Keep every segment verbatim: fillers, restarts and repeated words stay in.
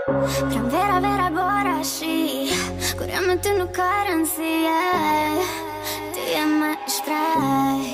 Pranvera vera bora și kur jam me ty nuk ka rëndësie, ti je më shpreh.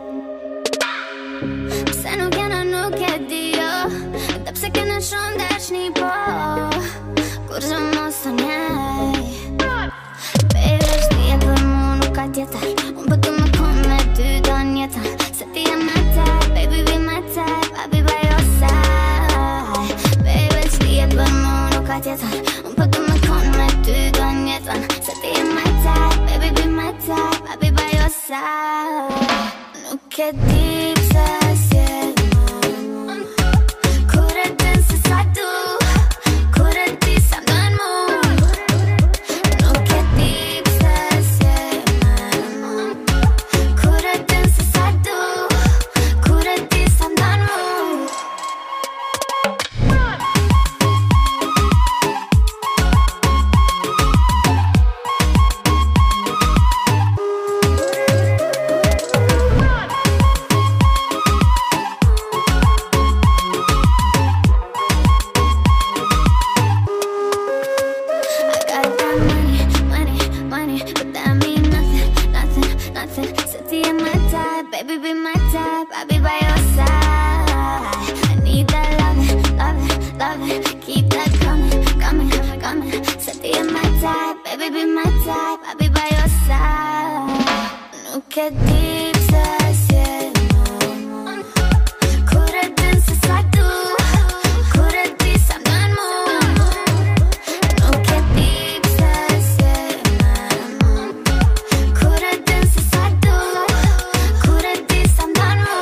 Pse nuk jena nuk e di jo, edhe pse kena shumë dashni po, kur zë mos të njej. Baby, shtie për mu nuk ka tjetër, unë po të më kon me ty do njetën, se ti je my type, baby be my type, I'll be by your side. Baby, shtie për mu nuk ka tjetër, unë po të më kon me ty do njetën, se ti je my type, baby be my type, I'll be by your side. Nuk e di pse s'je më kur e din se sa du, kur e di sa mdojnë mu. Nuk e di pse s'je më kur e din se sa du, kur e di sa mdojnë mu. Baby, be my type, I'll be by your side. I need that loving, loving, loving. Keep that coming, coming, coming. Set the in my type, baby, be my type, I'll be by your side. Nuk e di pse s'je më kur e din se sa du, kur e di sa mdojnë mu. Nuk e di pse s'je më kur e din se sa du, kur e di sa mdojnë mu.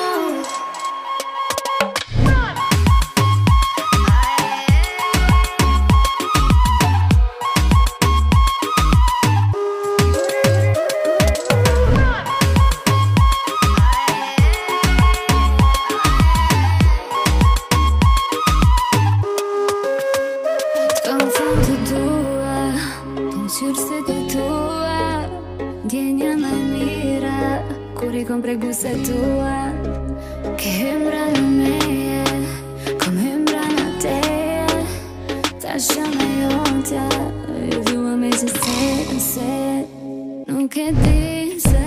T'kam thënë të dua, të më qyrë se të tua, ndjenja më e mira kur i kom prek buset tua. Ke hymra në meje, kom hymra në teje, ta shama jontja, ju dhua me që se, se nuk e di se